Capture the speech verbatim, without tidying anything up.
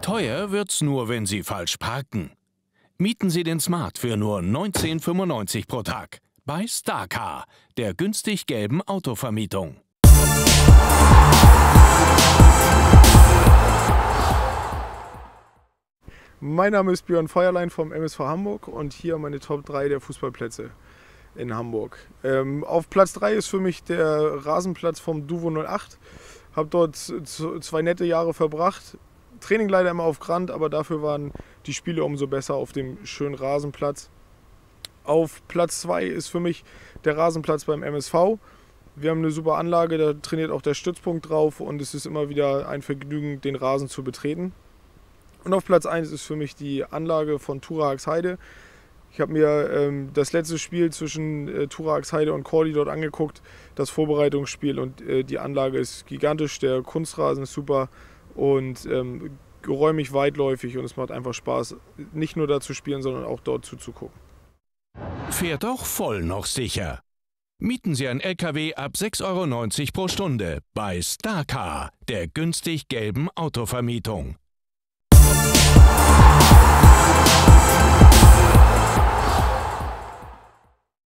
Teuer wird's nur, wenn Sie falsch parken. Mieten Sie den Smart für nur neunzehn fünfundneunzig pro Tag bei Starcar, der günstig gelben Autovermietung. Mein Name ist Björn Feuerlein vom M S V Hamburg und hier meine Top drei der Fußballplätze in Hamburg. Ähm, auf Platz drei ist für mich der Rasenplatz vom Duvo null acht. Habe dort zwei nette Jahre verbracht. Training leider immer auf Grant, aber dafür waren die Spiele umso besser auf dem schönen Rasenplatz. Auf Platz zwei ist für mich der Rasenplatz beim M S V. Wir haben eine super Anlage, da trainiert auch der Stützpunkt drauf und es ist immer wieder ein Vergnügen, den Rasen zu betreten. Und auf Platz eins ist für mich die Anlage von Turahaxheide. Ich habe mir ähm, das letzte Spiel zwischen äh, Turahaxheide und Cordy dort angeguckt, das Vorbereitungsspiel, und äh, die Anlage ist gigantisch, der Kunstrasen ist super und ähm, geräumig, weitläufig, und es macht einfach Spaß, nicht nur da zu spielen, sondern auch dort zuzugucken. Fährt auch voll noch sicher. Mieten Sie ein L K W ab sechs Euro neunzig pro Stunde bei Starcar, der günstig gelben Autovermietung.